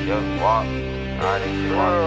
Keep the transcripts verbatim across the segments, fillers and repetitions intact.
Yo, walk. Alright, this shit walk.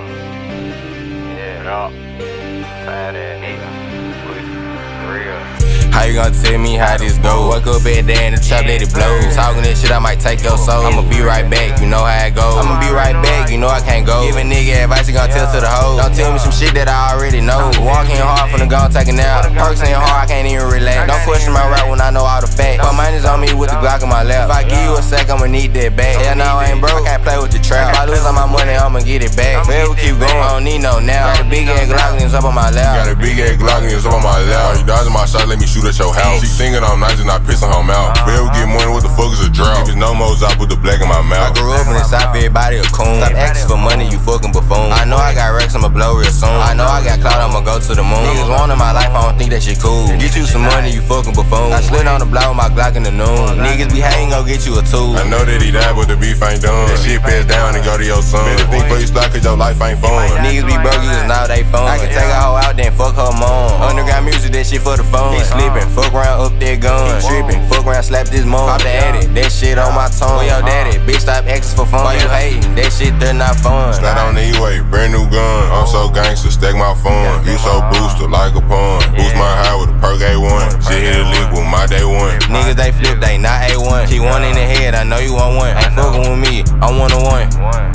Yeah. Yeah. Fat ass nigga. Pussy. Real. How you gonna tell me how this go? Wake up every day in the trap, let it blow. Talking this shit, I might take your soul. I'ma be right back, you know how it goes. I'ma be right back, you know I can't go. Give a nigga advice, you gon' tell to the hoe. Don't tell me some shit that I already know. Walking hard from the gun, taking out. Perks ain't hard, I can't even relax. Don't question my route when I know all the facts. Put money's on me with the Glock in my lap. If I give you a sec, I'ma need that back. Hell no, I ain't broke, I can't play with the trap. If I lose all my money, I'ma get it back. Forever keep going, I don't need no now. Got a big ass Glock and it's up on my lap. Got a big ass Glock and it's up on my lap. You dodging my shot, let me shoot at your house. She thinking I'm nice and I piss on her mouth. Forever get money, what the fuck is a drought? If it's no more, I put the black in my mouth. I grew up in the South, everybody a coon. Stop asking for money, you fucking buffoon. I know I got racks, I'ma blow real soon. I know I got clout, I'ma go to the moon. Niggas want in my life, I don't think that shit cool. Get you some money, you fucking buffoon. I slid on the block with my Glock in the noon. Niggas be hating, go get you a tool. I know that he died, but the beef ain't done. That shit passed down and go to your son. Better think for you start, cause your life ain't fun. Niggas be broke, using now they phone. I can take a hoe out, then fuck her mom. Underground music, that shit for the phone. He slipping, fuck around, up that gun. He tripping, fuck around, slap this mom. Pop the addict, that shit on my tongue. Where your daddy, bitch, stop asking for fun. Why you hating? That shit, they're not fun. Slide on the E-way, brand new gun. I'm so gangster, stack my fun. You so booster, like a pun. Boost my high with a perk A one. Shit hit a lick with my day one. Niggas, they flip, they not A one. Keep one in the head, I know you want one. Ain't fucking with me, I'm one on one.